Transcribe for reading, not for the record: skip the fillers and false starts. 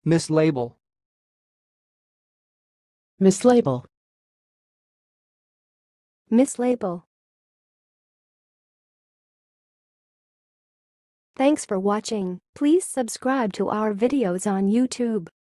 mislabel, mislabel, mislabel. Thanks for watching. Please subscribe to our videos on YouTube.